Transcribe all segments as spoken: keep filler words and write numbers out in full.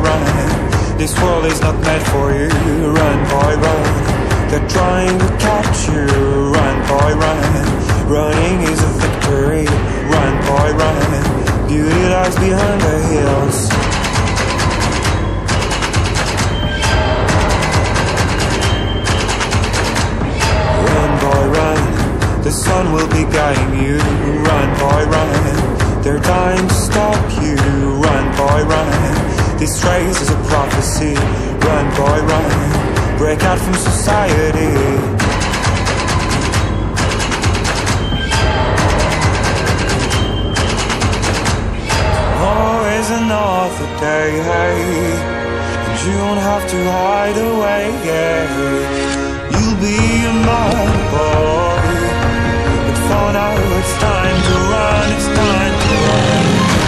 run. This world is not meant for you. Run, boy, run. They're trying to catch you. Run, boy, run. Running is a victory. Run, boy, run. Beauty lies behind the hills. Run, boy, run. The sun will be guiding you. Run, boy, run. They're dying to stop you. Run, boy, run. This race is a prophecy. Run, boy, run. Break out from society. Always another day, hey, and you won't have to hide away, yeah. You'll be a mother boy, but for now it's time to run, it's time to run.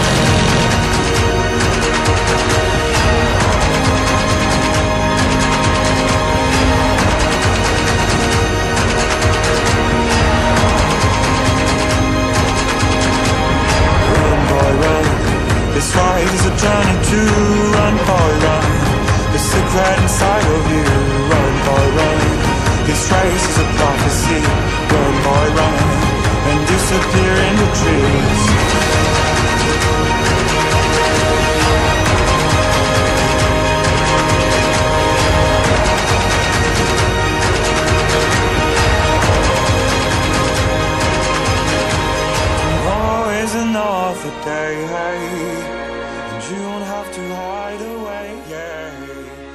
This ride is a journey to run, boy, run. The secret inside of you, run, boy, run. This race is a prophecy, run, boy, run. And disappear in the trees. Always another day, hey, and you won't have to hide away, yeah.